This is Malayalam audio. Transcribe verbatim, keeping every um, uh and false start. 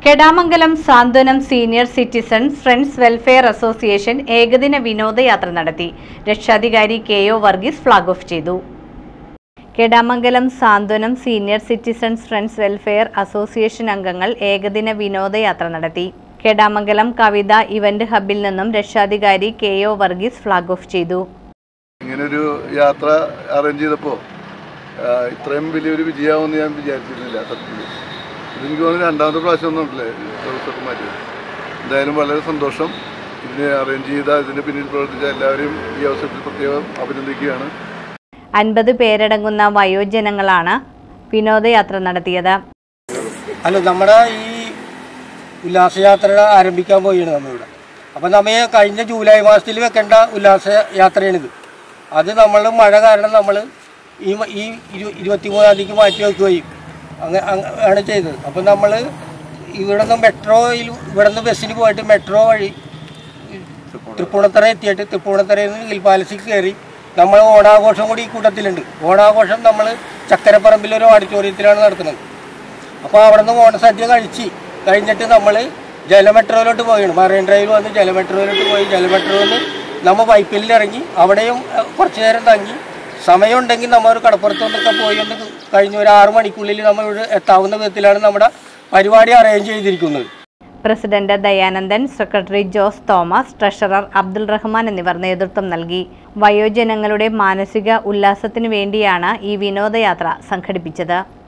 Kedamangalam Santhwanam senior citizens friends welfare association ഏകദിന വിനോദയാത്ര നടത്തി. രക്ഷാധികാരി K O Varghese flag off ചെയ്തു. Kedamangalam Santhwanam senior citizens friends welfare association അംഗങ്ങൾ ഏകദിന വിനോദയാത്ര നടത്തി. കെടാമംഗലം കവിത ഇവന്റ് ഹബിൽ നിന്നും രക്ഷാധികാരി K O Varghese flag off ചെയ്തു. ഇങ്ങനൊരു യാത്ര അറേഞ്ച് ചെയ്തപ്പോൾ ഇത്രയും വലിയൊരു വിജയമാവുമെന്ന് ഞാൻ വിചാരിച്ചിരുന്നില്ല. സത്യത്തിൽ എനിക്ക് തോന്നുന്നു രണ്ടാമത്തെ പ്രാവശ്യം ഒന്നും ഉണ്ടല്ലേ ദിവസമൊക്കെ മാറ്റി. എന്തായാലും വളരെ സന്തോഷം. ഇതിനെ അറേഞ്ച് ചെയ്ത ഇതിന് പിന്നിൽ പ്രവർത്തിച്ച എല്ലാവരെയും ഈ അവസരത്തിൽ പ്രത്യേകം അഭിനന്ദിക്കുകയാണ്. അൻപത് പേരടങ്ങുന്ന വയോജനങ്ങളാണ് വിനോദയാത്ര നടത്തിയത്. അല്ല, നമ്മുടെ ഈ ഉല്ലാസയാത്ര ആരംഭിക്കാൻ പോവുകയാണ് നമ്മളിവിടെ. അപ്പം നമ്മൾ കഴിഞ്ഞ ജൂലൈ മാസത്തിൽ വെക്കേണ്ട ഉല്ലാസയാത്രയാണിത്. അത് നമ്മൾ മഴ കാരണം നമ്മൾ ഈ ഈ ഇരുപത്തി മൂന്നാം തീയതിക്ക് മാറ്റി വയ്ക്കുകയും അങ്ങനെ ആണ് ചെയ്തത്. അപ്പം നമ്മൾ ഇവിടെ നിന്ന് മെട്രോയിൽ ഇവിടെ നിന്ന് ബസ്സിന് പോയിട്ട് മെട്രോ വഴി തൃപ്പൂണിത്തറ എത്തിയിട്ട് തൃപ്പൂണിത്തറയിൽ നിന്ന് ഹിൽ പാലസിൽ കയറി നമ്മൾ ഓണാഘോഷം കൂടി ഈ കൂട്ടത്തിലുണ്ട്. ഓണാഘോഷം നമ്മൾ ചക്കരപ്പറമ്പിലൊരു ഓഡിറ്റോറിയത്തിലാണ് നടത്തുന്നത്. അപ്പോൾ അവിടെ നിന്ന് ഓണസദ്യ കഴിച്ച് കഴിഞ്ഞിട്ട് നമ്മൾ ജലമെട്രോയിലോട്ട് പോവുകയാണ്. മറൈൻ ഡ്രൈവിൽ വന്ന് ജലമെട്രോയിലോട്ട് പോയി ജലമെട്രോയിൽ നിന്ന് നമ്മൾ പൈപ്പിൽ ഇറങ്ങി അവിടെയും കുറച്ച് നേരം തങ്ങി സമയമുണ്ടെങ്കിൽ നമ്മൾ ഒരു കടപ്പുറത്തോട്ടൊക്കെ പോയി ഒന്ന് കഴിഞ്ഞ ഒരു ആറു മണിക്കുള്ളിൽ നമ്മൾ ഇവിടെ എത്താവുന്ന വിധത്തിലാണ് നമ്മുടെ പരിപാടി അറേഞ്ച് ചെയ്തിരിക്കുന്നത്. President Dayanandan, secretary Jose Thomas, treasurer Abdul Rahman എന്നിവർ നേതൃത്വം നൽകി. വയോജനങ്ങളുടെ മാനസിക ഉല്ലാസത്തിനു വേണ്ടിയാണ് ഈ വിനോദയാത്ര സംഘടിപ്പിച്ചത്.